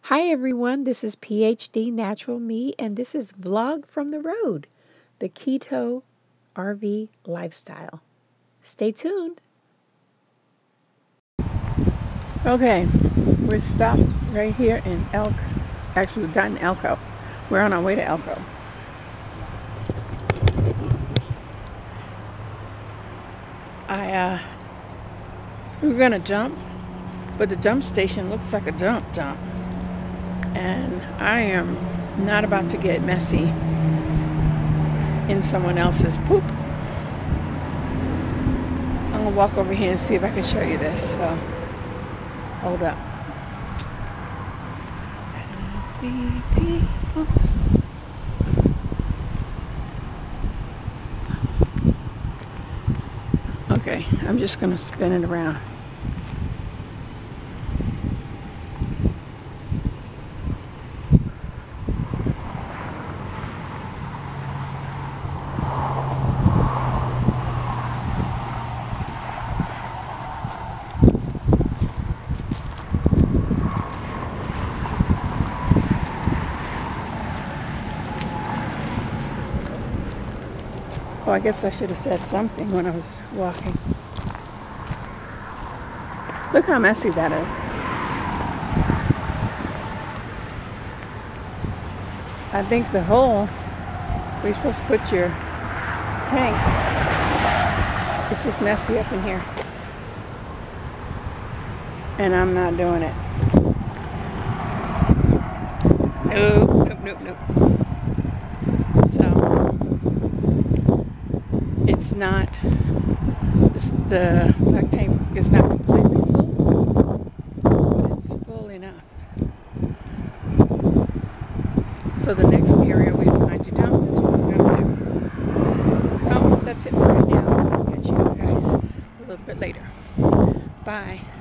Hi everyone, this is PhD Natural Me, and this is Vlog from the Road, the Keto RV lifestyle. Stay tuned. Okay, we're stopped right here in actually we've gotten Elko. We're on our way to Elko. We were gonna dump, but the dump station looks like a dump. And I am not about to get messy in someone else's poop. I'm gonna walk over here and see if I can show you this. So, hold up. Happy people. Okay, I'm just gonna spin it around. Oh, I guess I should have said something when I was walking. Look how messy that is. I think the hole where you're supposed to put your tank, it's just messy up in here. And I'm not doing it. Nope. So, it's not, the black tank is not completely full, but it's full enough. So the next area we're going to dump is what we're going to do. So that's it for right now. I'll catch you guys a little bit later. Bye.